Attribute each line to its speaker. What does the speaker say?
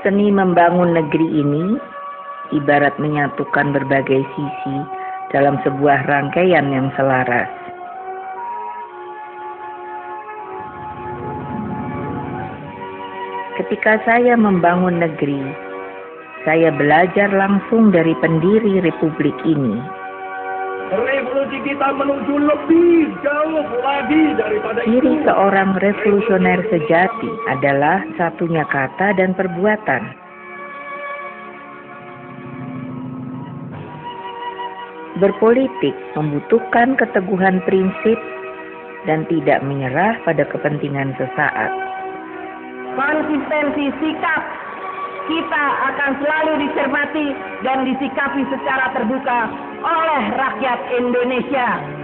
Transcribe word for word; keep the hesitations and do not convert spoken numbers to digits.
Speaker 1: Seni membangun negeri ini ibarat menyatukan berbagai sisi dalam sebuah rangkaian yang selaras. Ketika saya membangun negeri, saya belajar langsung dari pendiri republik ini.
Speaker 2: Revolusi kita menuju lebih jauh lagi daripada itu.
Speaker 1: Ciri seorang revolusioner sejati adalah satunya kata dan perbuatan. Berpolitik membutuhkan keteguhan prinsip dan tidak menyerah pada kepentingan sesaat.
Speaker 3: Konsistensi sikap kita akan selalu dicermati dan disikapi secara terbuka oleh rakyat Indonesia.